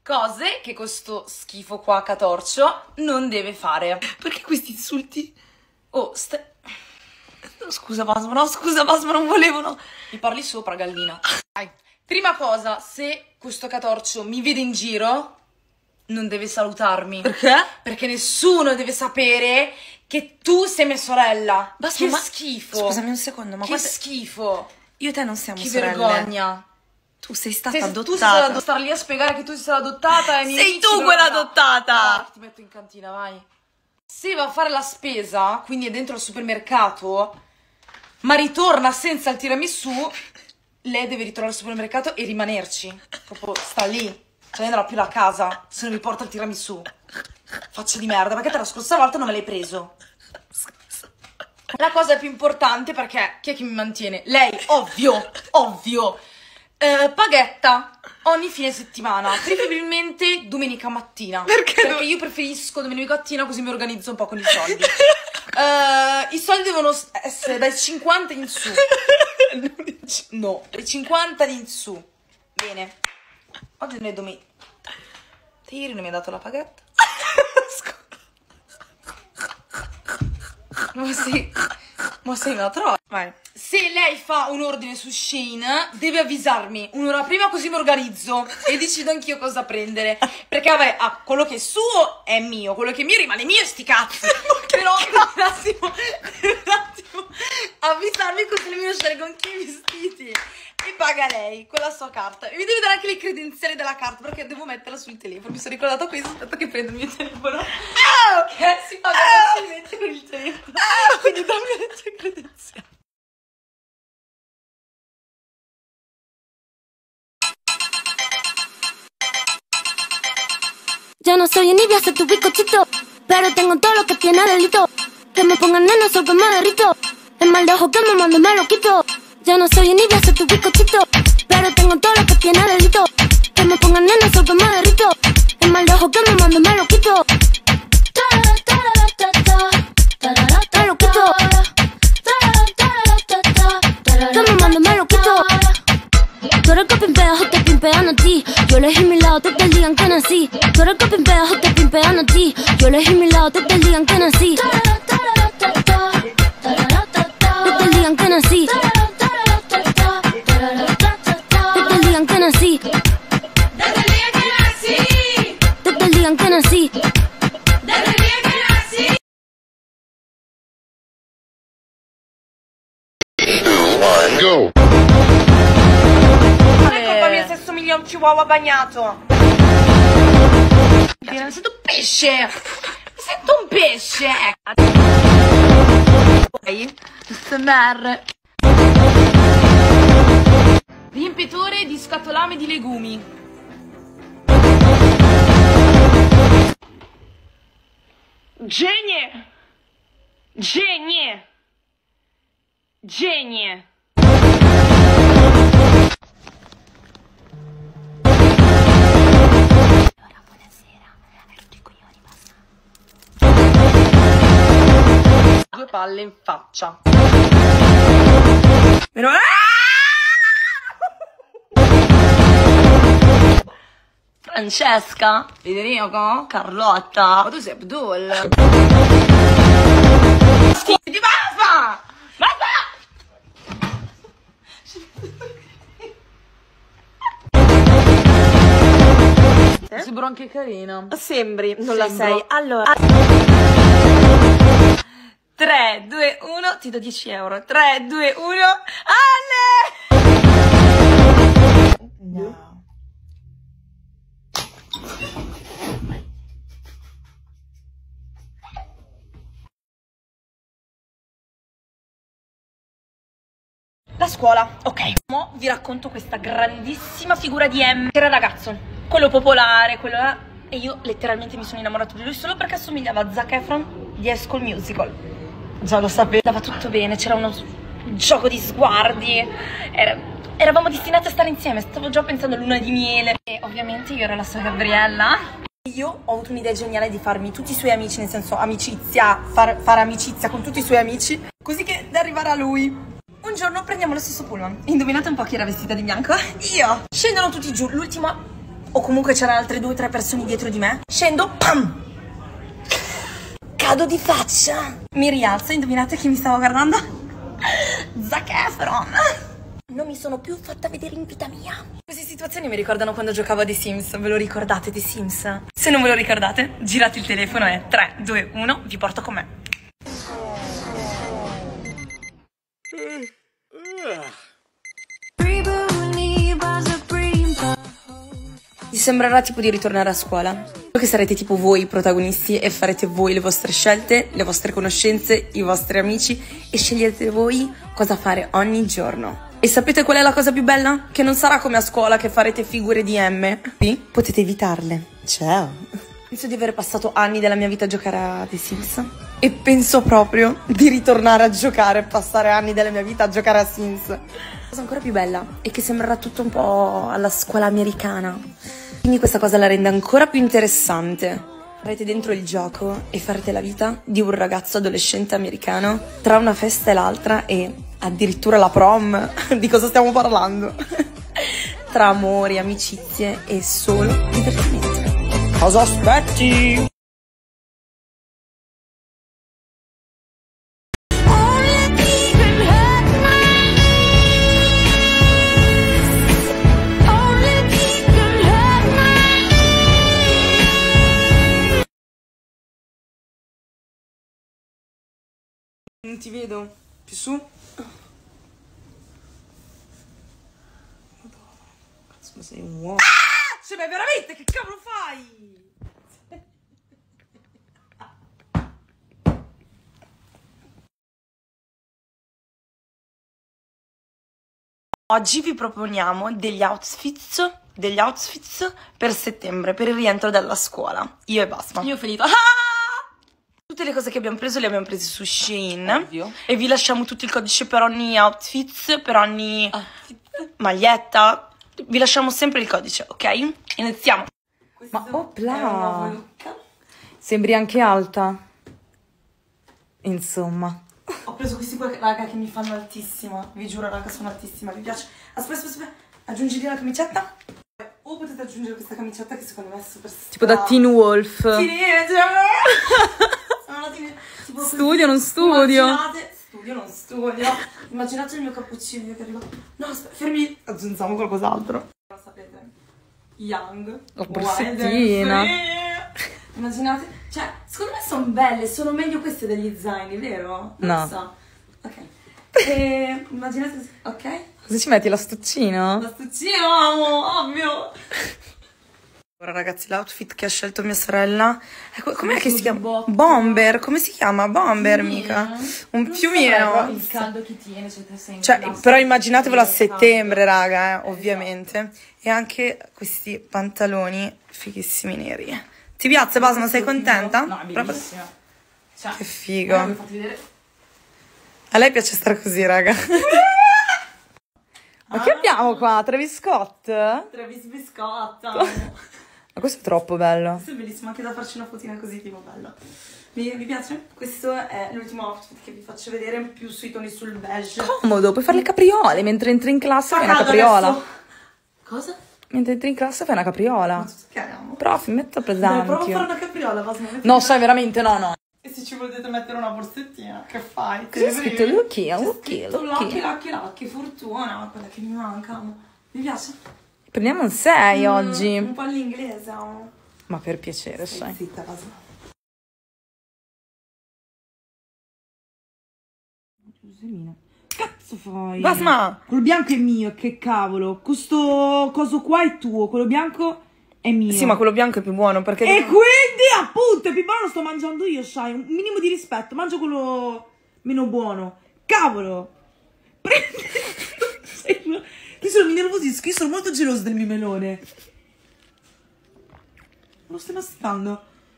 Cose che questo schifo qua catorcio non deve fare. Perché questi insulti? Oh, no, scusa Basma, non volevo, no. Mi parli sopra, gallina. Dai. Prima cosa, se questo catorcio mi vede in giro, non deve salutarmi. Perché? Perché nessuno deve sapere che tu sei mia sorella. Basma, che schifo. Scusami un secondo, ma che schifo. Io e te non siamo Che sorelle. vergogna. Tu sei stata adottata. Tu sei stata star lì a spiegare che tu sei stata adottata e sei tu quella adottata. Ti metto in cantina, vai. Se va a fare la spesa, quindi è dentro al supermercato, ma ritorna senza il tiramisù, lei deve ritornare al supermercato e rimanerci. Proprio sta lì. Cioè non andrà più a casa se non mi porta il tiramisù. Faccia di merda, perché te la scorsa volta non me l'hai preso. La cosa più importante, perché chi è che mi mantiene? Lei, ovvio. Paghetta ogni fine settimana, preferibilmente domenica mattina. Perché io preferisco domenica mattina, così mi organizzo un po' con i soldi. I soldi devono essere dai 50 in su. No, dai 50 in su. Bene. Oggi non è domenica. Te ieri non mi hai dato la paghetta? Ma sei una troia. Vai. Se lei fa un ordine su Shein, deve avvisarmi un'ora prima, così mi organizzo e decido anch'io cosa prendere. Perché vabbè, quello che è suo è mio, quello che è mio rimane mio e sti cazzi. Però deve un attimo avvisarmi, così mi scelgo anche i vestiti. E paga lei con la sua carta. E mi deve dare anche le credenziali della carta, perché devo metterla sul telefono. Mi sono ricordata questo, aspetta che prendo il mio telefono. Che si paga facilmente con il telefono. Quindi dammi le tue credenziali. Yo no soy envidia, soy tu bizcochito, pero tengo todo lo que tiene delito. Que me pongan neno, sol que me derrito. El mal de ojo que me mando me lo quito. Yo no soy envidia, soy tu bizcochito, pero tengo todo lo que tiene delito. Que me pongan neno, sol que me derrito. El mal de ojo que me mando me lo quito. Me lo quito. Que me mando me lo quito. Tú eres que pimpeas o te pimpean a ti. Yo elegí mi lado, te digan que nací. Tú eres que pimpeas o te pimpean a ti. Yo elegí mi lado, te digan que nací. Te digan que nací. Te digan que nací. Te digan que nací. Go! Non è colpa mia se assomiglia a un chihuahua bagnato. Mi sento un pesce. Mi sento un pesce. Poi, SMR. Riempitore di scatolame di legumi. Genie! Genie! Genie! Due palle in faccia. Francesca, Federico, Carlotta. Ma tu sei Abdul. Di basta! Basta! Sembra anche carina. Sembri, non la sei. Allora 3, 2, 1, ti do 10 euro. 3, 2, 1, Ale! No. La scuola, ok. Mo vi racconto questa grandissima figura di M, che era ragazzo, quello popolare, quello là. E io letteralmente mi sono innamorata di lui solo perché assomigliava a Zac Efron di High School Musical. Già lo sapevo. Andava tutto bene, c'era uno gioco di sguardi, eravamo destinati a stare insieme, stavo già pensando a luna di miele. E ovviamente io ero la sua Gabriella. Io ho avuto un'idea geniale di farmi tutti i suoi amici, nel senso amicizia, fare amicizia con tutti i suoi amici, così che da arrivare a lui. Un giorno prendiamo lo stesso pullman. Indovinate un po' chi era vestita di bianco? Io! Scendono tutti giù, l'ultima o comunque c'erano altre 2 o 3 persone dietro di me, scendo, pam! Cado di faccia. Mi rialzo, indovinate chi mi stava guardando? Zac Efron. Non mi sono più fatta vedere in vita mia. Queste situazioni mi ricordano quando giocavo a The Sims. Ve lo ricordate The Sims? Se non ve lo ricordate, girate il telefono e 3, 2, 1, vi porto con me. Vi sembrerà tipo di ritornare a scuola? Che sarete tipo voi i protagonisti e farete voi le vostre scelte, le vostre conoscenze, i vostri amici e scegliete voi cosa fare ogni giorno. E sapete qual è la cosa più bella? Che non sarà come a scuola che farete figure di M. Qui potete evitarle. Ciao. Penso di aver passato anni della mia vita a giocare a The Sims. E penso proprio di ritornare a giocare e passare anni della mia vita a giocare a Sims. La cosa ancora più bella è che sembrerà tutto un po' alla scuola americana. Quindi questa cosa la rende ancora più interessante. Farete dentro il gioco e farete la vita di un ragazzo adolescente americano tra una festa e l'altra e addirittura la prom. Di cosa stiamo parlando? Tra amori, amicizie e solo divertimento. Cosa aspetti? Non ti vedo. Più su. Cazzo, ma sei un uomo. Ah! Cioè, ma veramente, che cavolo fai? Oggi vi proponiamo degli outfits per settembre, per il rientro dalla scuola. Io e Basma. Io ho finito. Tutte le cose che abbiamo preso le abbiamo prese su Shein. Ovvio. E vi lasciamo tutto il codice per ogni outfit, per ogni maglietta. Vi lasciamo sempre il codice, ok? Iniziamo. Ma opla! Sembri anche alta. Insomma. Ho preso questi qua, raga, che mi fanno altissima. Vi giuro, raga, sono altissima. Vi piace? Aspetta. Aggiungi lì la camicetta. O potete aggiungere questa camicetta che secondo me è super Tipo da Teen Wolf. Teenager! Tipo Studio, non studio. Studio, non studio. Immaginate il mio cappuccino che arriva. No, aspetta, fermi. Aggiungiamo qualcos'altro. Lo sapete. Young. La borsettina. Immaginate. Cioè, secondo me sono belle. Sono meglio queste degli zaini, vero? Non No. so. Ok. E immaginate. Ok. Cosa ci metti? L'astuccino? L'astuccino, amo, ovvio. Ora ragazzi, l'outfit che ha scelto mia sorella com'è che si chiama? Bomber, come si chiama? Bomber, mica. Un piumino. Il caldo che tiene, Cioè, però immaginatevelo a settembre, raga, ovviamente. E anche questi pantaloni fighissimi neri. Ti piace, Basma? Sei contenta? No, è bellissima. Cioè, che figo. mi fate vedere. A lei piace stare così, raga. Ma che abbiamo qua? Travis Scott? Travis Biscotta. Ma questo è troppo bello. Questo è bellissimo, anche da farci una fotina così, tipo bello. Vi piace? Questo è l'ultimo outfit che vi faccio vedere, più sui toni sul beige. Comodo, puoi fare le capriole. Mentre entri in classe fai una capriola. Adesso. Cosa? Mentre entri in classe fai una capriola. Ma che abbiamo? Prof, metto Dai, prova a fare presente. una capriola, Basma. No, sai veramente, no. E se ci volete mettere una borsettina, che fai? C'è scritto Lucky, Lucky, fortuna, quella che mi manca. Mi piace? Prendiamo un 6 oggi. Un po' all'inglese. Oh. Ma per piacere, sai. Zitta, Basma. Cazzo fai? Basma! Quello bianco è mio, che cavolo. Questo coso qua è tuo, quello bianco è mio. Sì, ma quello bianco è più buono perché... E quindi, appunto, il più buono lo sto mangiando io, sai. Un minimo di rispetto. Mangio quello meno buono. Cavolo! Prendi... mi nervosisco, io sono molto geloso del mio melone. Lo stai masticando?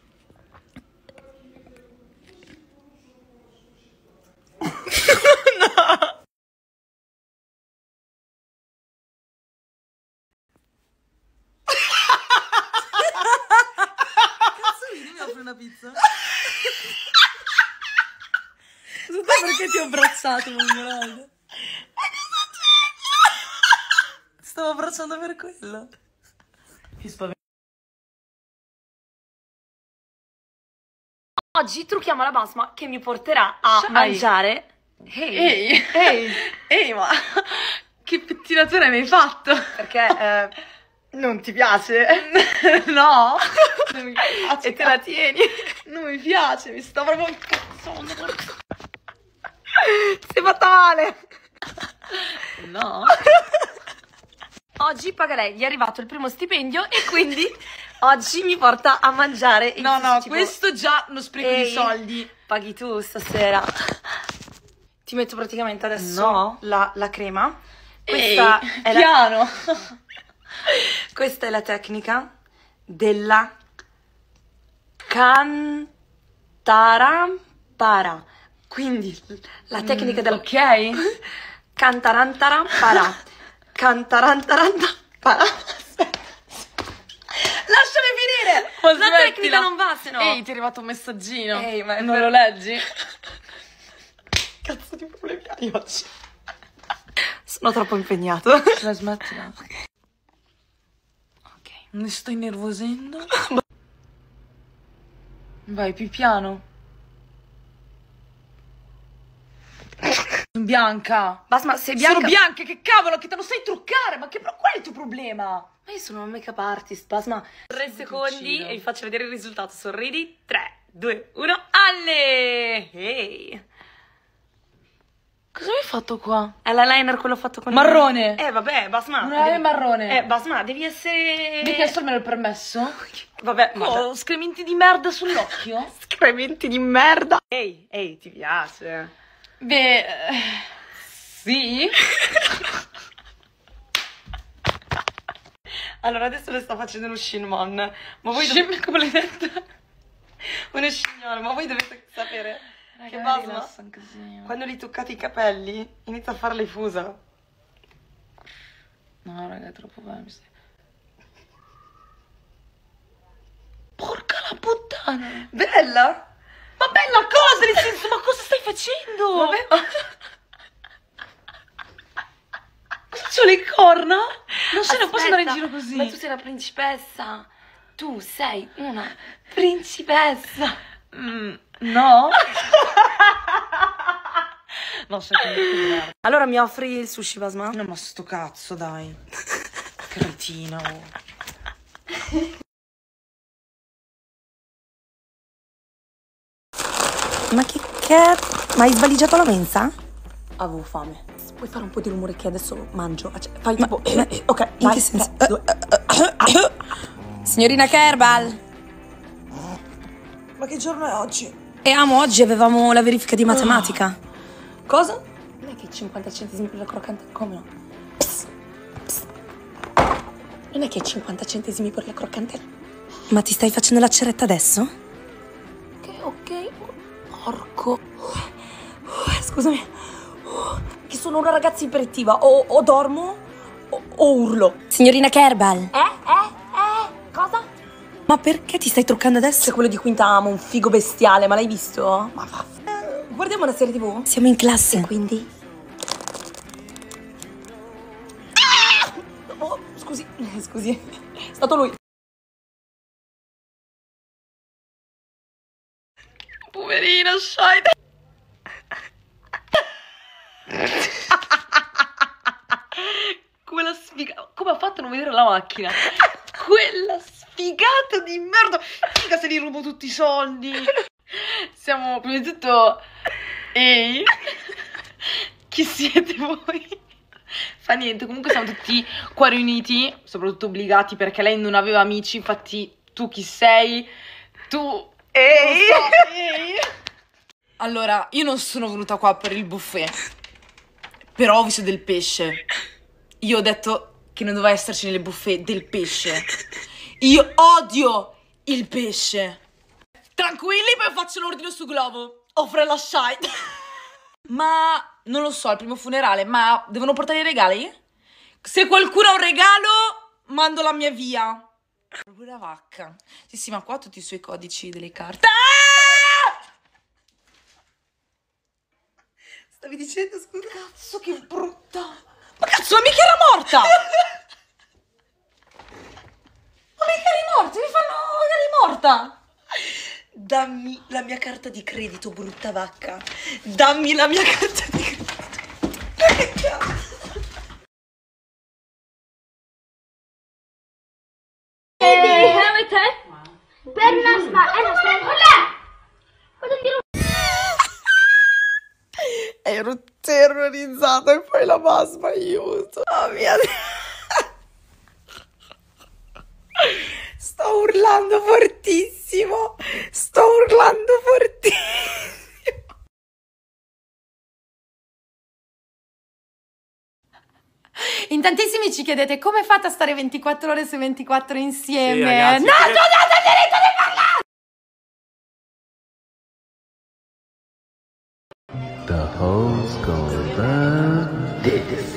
una pizza? Scusa, perché ti ho abbracciato, Mongolaldo? Stavo abbracciando per quello. Che spavento. Oggi trucchiamo la Basma che mi porterà a Sai. mangiare. Ehi, ma che pettinatura mi hai fatto? Perché non ti piace? No, non mi piace. E te la tieni? Non mi piace, mi sta proprio incazzando. Sei fatta male! No. Oggi paga lei, gli è arrivato il primo stipendio e quindi oggi mi porta a mangiare il No, sushi, tipo, questo già uno spreco di Ehi, soldi. Paghi tu stasera. Ti metto praticamente adesso No. la crema. Ehi, Questa è la... piano. Questa è la tecnica della cantarampara. Quindi la tecnica della Ok. cantarantarampara. Cantarantarantara. Lasciami finire! Ma La smettila. tecnica non va, se no. Ehi, ti è arrivato un messaggino. Ehi, ma è non vero. lo leggi? Cazzo di problemi hai oggi? Sono troppo impegnato. La smettila. Ok. Mi sto innervosendo. Vai, più piano. Bianca. Basma, sei bianca. Sono bianca, che cavolo, che te lo sai truccare? Ma qual è il tuo problema? Ma io sono una make-up artist, Basma. 3 secondi uccido. e vi faccio vedere il risultato. Sorridi. 3, 2, 1. Alle! Ehi! Cosa hai fatto qua? È l'eyeliner quello fatto con Marrone. Vabbè, Basma. Un eyeliner marrone. Basma, devi essere... Devi chiesto almeno il permesso? Vabbè, Oh, scrementi di merda sull'occhio? Scrementi di merda. Ehi, ti piace? Beh, sì. Allora, adesso le sto facendo uno shinmon. Ma voi Come l'hai detto? uno scignolo, ma voi dovete sapere che Raga, Basma, rilassa un casino. quando gli toccate i capelli, inizia a fare le fusa. No, raga, è troppo bello. Porca la puttana. Bella? Ma bella cosa, nel senso, ma cosa stai facendo? Vabbè, ma... C'ho le corna? Non se ne posso Aspetta, andare in giro così. Ma tu sei una principessa. Tu sei una principessa. No? No, sei comunque di merda. Allora mi offri il sushi, Basma? No, ma sto cazzo, dai. Cretina, oh. Ma che è? Ma hai svaligiato la mensa? Avevo fame. Puoi fare un po' di rumore che adesso mangio? Fai tipo... ok, in che senso? Signorina Kerbal. Ma che giorno è oggi? E amo, oggi avevamo la verifica di matematica. Cosa? Non è che 50 centesimi per la croccantella... Come no? Psst, psst. Non è che 50 centesimi per la croccantella? Ma ti stai facendo la ceretta adesso? Ok. Porco. Scusami. Che sono una ragazza iperattiva. O dormo o urlo. Signorina Kerbal. Cosa? Ma perché ti stai truccando adesso? C'è quello di Quinta Amo, un figo bestiale, ma l'hai visto? Ma va. Guardiamo una serie TV? Siamo in classe. E quindi? Oh, scusi. È stato lui. Poverino, Scheide. Quella sfigata. Come ha fatto a non vedere la macchina? Quella sfigata di merda. Figa, se li rubo tutti i soldi. Siamo, prima di tutto... Ehi. Chi siete voi? Fa niente, comunque siamo tutti qua riuniti, soprattutto obbligati perché lei non aveva amici, infatti tu chi sei? Tu... Ehi. Non so, ehi. Allora, io non sono venuta qua per il buffet, però ho visto del pesce. Io ho detto che non doveva esserci nelle buffet del pesce. Io odio il pesce. Tranquilli, poi faccio l'ordine su Glovo. Offre la shite. Ma non lo so, al primo funerale, ma devono portare i regali? Se qualcuno ha un regalo, mando la mia via. Proprio la vacca. Sì, ma qua tutti i suoi codici delle carte. Stavi dicendo, scusa? Cazzo, che brutta. Ma cazzo, ma mica era morta. fatta? Dammi la mia carta di credito, brutta vacca. Dammi la mia carta di credito. Ero terrorizzata e poi la basma, aiuto. Oh mia Dio. Sto urlando fortissimo. Sto urlando fortissimo. In tantissimi ci chiedete come fate a stare 24 ore su 24 insieme. Sì, ragazzi, no, tu date il diritto di parlare! The hoes go run this.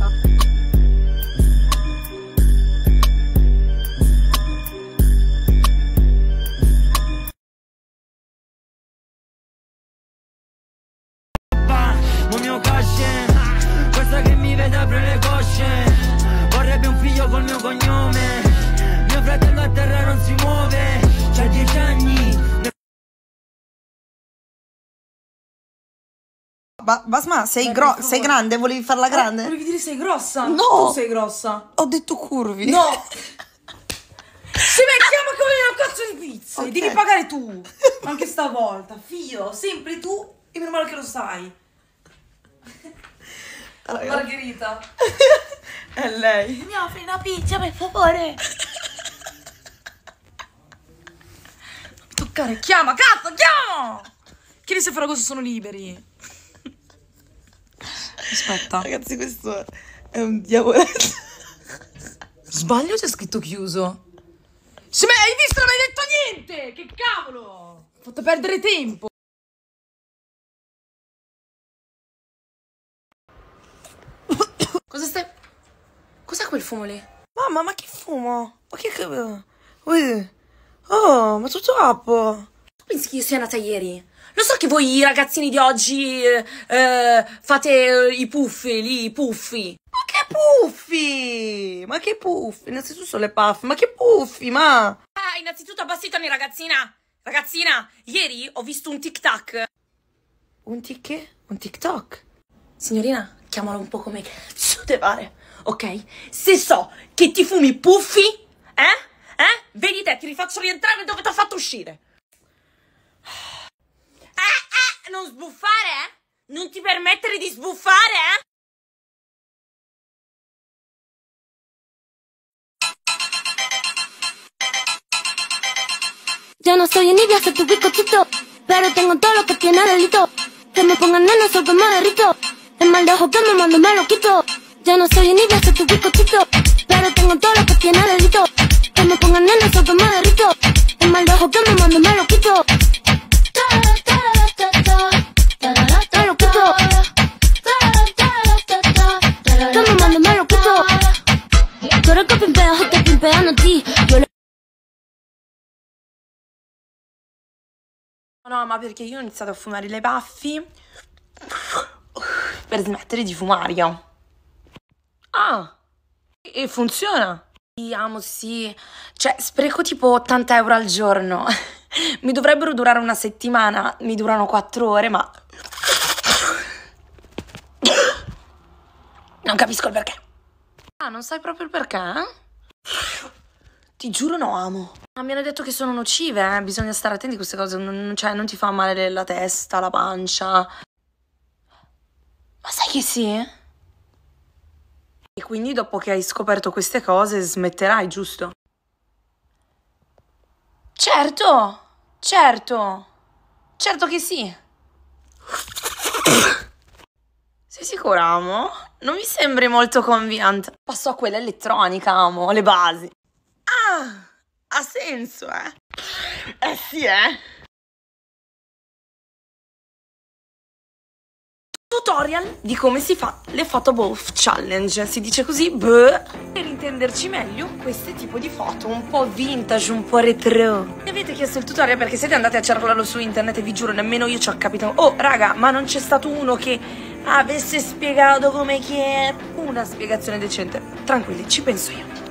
Un mio cosce, questa che mi vede apre le cosce. Vorrebbe un figlio col mio cognome. Mio fratello a terra non si muove. C'ha 10 anni. Basma, sei grande? Volevi farla grande? Volevi dire sei grossa? No. Tu sei grossa. Ho detto curvi. No. Si chiama come una cazzo di pizza. Ok. Devi pagare tu. Anche stavolta. Fio, sempre tu. E meno male che lo sai. Allora, Margherita. è lei. Mi offri una pizza, per favore. Non mi toccare. Chiama, cazzo, chiama. Chiedi se Ferragosto sono liberi. Aspetta. Ragazzi, questo è un diavoletto. Sbaglio o c'è scritto chiuso? Se me hai visto, non hai detto niente! Che cavolo! Ho fatto perdere tempo. Cosa stai... Cos'è quel fumo lì? Mamma, ma che fumo? Ma che... Oh, ma tutto troppo. Tu pensi che io sia nata ieri? Lo so che voi ragazzini di oggi fate i puffi lì, i puffi. Ma che puffi? Ma che puffi? Innanzitutto le puff, ma che puffi, ma... Ah, innanzitutto abbassi i toni, ragazzina. Ragazzina, ieri ho visto un tic-tac. Un tic? Un TikTok? Signorina, chiamalo un po' come cazzo te pare, ok? Se so che ti fumi puffi, vedi te, ti rifaccio rientrare dove ti ho fatto uscire. Non sbuffare, Non ti permettere di sbuffare, Yo no soy envidia, soy tu bizcochito, pero tengo todo lo que tiene delito. Que me pongan nena, solo que me derrito. El mal de ojo que me mando me lo quito. Yo no soy envidia, soy tu bizcochito, pero tengo todo lo que tiene delito. Que me pongan nena, solo que me derrito. El mal de ojo que me mando me lo quito. Me lo quito. Que me mando me lo quito. Tú eres que pimpeas o te pimpean a ti. Yo le... No, ma perché io ho iniziato a fumare le baffi per smettere di fumare. Ah, e funziona. Amo, sì. Cioè, spreco tipo 80 euro al giorno. Mi dovrebbero durare una settimana, mi durano 4 ore, ma... Non capisco il perché. Ah, non sai proprio il perché? Ti giuro no, amo. Mi hanno detto che sono nocive, bisogna stare attenti a queste cose, cioè non ti fa male la testa, la pancia. Ma sai che sì? E quindi dopo che hai scoperto queste cose smetterai, giusto? Certo, certo, certo che sì. Sei sicura, amo? Non mi sembri molto convincente. Passo a quella elettronica, amo, le basi. Ah, ha senso, eh? Sì, Tutorial di come si fa le photo booth challenge, si dice così, Per intenderci meglio, questo tipo di foto un po' vintage, un po' retro. Mi avete chiesto il tutorial perché siete andati a cercarlo su internet e vi giuro nemmeno io ci ho capito. Oh raga, ma non c'è stato uno che avesse spiegato come che è una spiegazione decente. Tranquilli, ci penso io.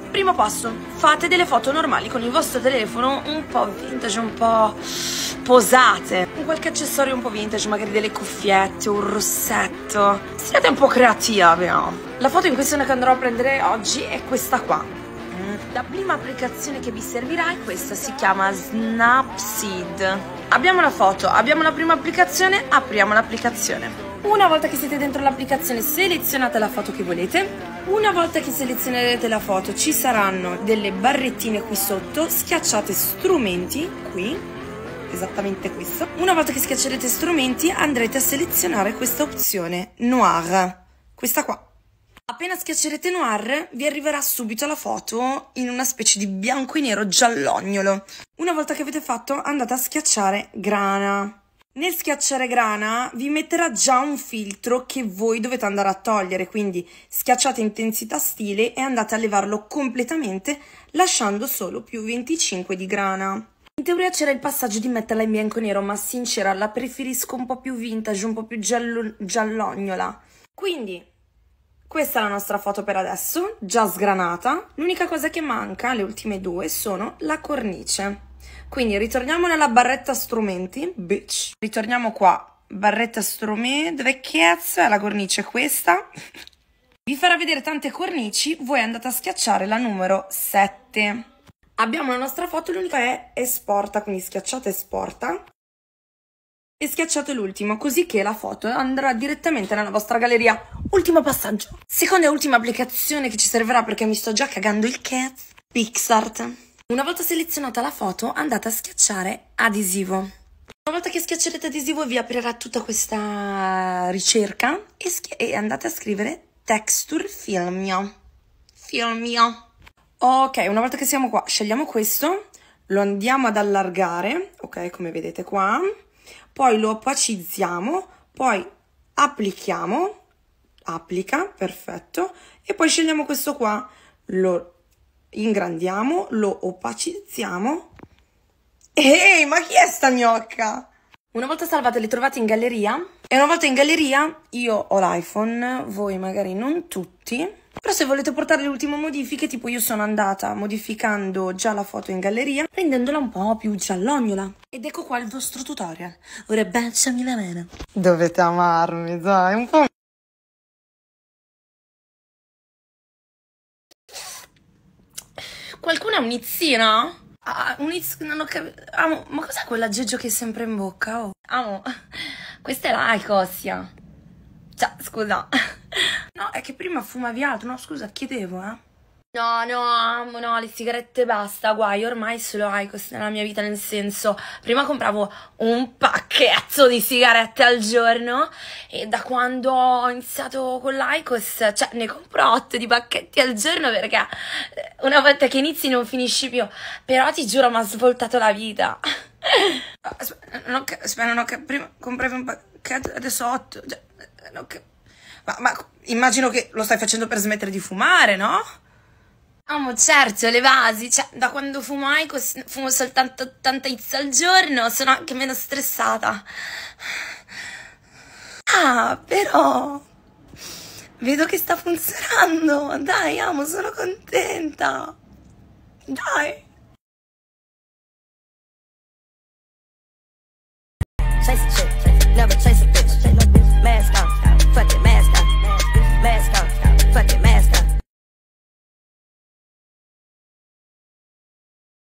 Primo passo, fate delle foto normali con il vostro telefono un po' vintage, un po' posate, con qualche accessorio un po' vintage, magari delle cuffiette, un rossetto. Siate un po' creativi, no? La foto in questione che andrò a prendere oggi è questa qua. La prima applicazione che vi servirà è questa, si chiama Snapseed. Abbiamo la foto, abbiamo la prima applicazione, apriamo l'applicazione. Una volta che siete dentro l'applicazione selezionate la foto che volete. Una volta che selezionerete la foto ci saranno delle barrettine qui sotto, schiacciate strumenti qui, esattamente questo. Una volta che schiaccerete strumenti andrete a selezionare questa opzione Noir, questa qua. Appena schiaccerete Noir vi arriverà subito la foto in una specie di bianco e nero giallognolo. Una volta che avete fatto andate a schiacciare Grana. Nel schiacciare Grana vi metterà già un filtro che voi dovete andare a togliere, quindi schiacciate intensità stile e andate a levarlo completamente lasciando solo più 25 di grana. In teoria c'era il passaggio di metterla in bianco e nero, ma sincera la preferisco un po' più vintage, un po' più giallognola. Quindi questa è la nostra foto per adesso, già sgranata. L'unica cosa che manca, le ultime due, sono la cornice. Quindi ritorniamo nella barretta strumenti, bitch. Ritorniamo qua, barretta strumenti, dove cazzo è la cornice? Questa. Vi farà vedere tante cornici, voi andate a schiacciare la numero 7. Abbiamo la nostra foto, l'unica è esporta, quindi schiacciate esporta. E schiacciate l'ultimo, così che la foto andrà direttamente nella vostra galleria. Ultimo passaggio. Seconda e ultima applicazione che ci servirà perché mi sto già cagando il cazzo. PicsArt. Una volta selezionata la foto andate a schiacciare adesivo. Una volta che schiaccerete adesivo vi aprirà tutta questa ricerca e andate a scrivere Texture Filmio. Ok, una volta che siamo qua scegliamo questo, lo andiamo ad allargare, ok, come vedete qua. Poi lo opacizziamo, poi applichiamo, applica, perfetto, e poi scegliamo questo qua, lo ingrandiamo, lo opacizziamo. Ehi, ma chi è sta gnocca? Una volta salvate le trovate in galleria, e una volta in galleria, io ho l'iPhone, voi magari non tutti, però se volete portare le ultime modifiche, tipo io sono andata modificando già la foto in galleria, rendendola un po' più giallognola. Ed ecco qua il vostro tutorial. Ora baciami la mano. Dovete amarmi, dai, un po'. Qualcuno ha un'izzina? Non ho capito. Amo, ma cos'è quell'aggeggio che è sempre in bocca? Oh. Amo, questa è l'Aicossia. Cioè, scusa. No, è che prima fumavi altro, no? Scusa, chiedevo, No, le sigarette basta, guai, ormai solo Icos nella mia vita, nel senso, prima compravo un pacchetto di sigarette al giorno e da quando ho iniziato con l'Icos, cioè, ne compro 8 di pacchetti al giorno perché una volta che inizi non finisci più, però ti giuro mi ha svoltato la vita. Aspetta, prima compravi un pacchetto, adesso 8, ma immagino che lo stai facendo per smettere di fumare, no? Amo, certo, le vasi, cioè, da quando fumo Icos, fumo soltanto 80 hits al giorno, sono anche meno stressata. Ah, però, vedo che sta funzionando, dai, amo, sono contenta, dai. Cześć,